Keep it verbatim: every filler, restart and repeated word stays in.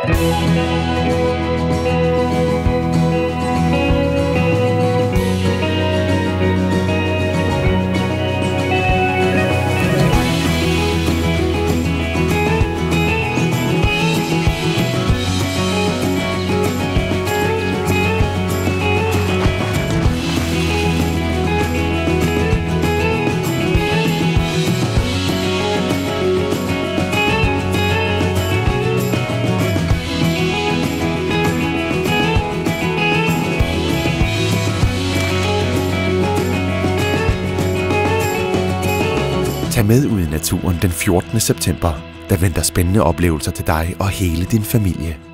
Tag med ud i naturen den fjortende september. Der venter spændende oplevelser til dig og hele din familie.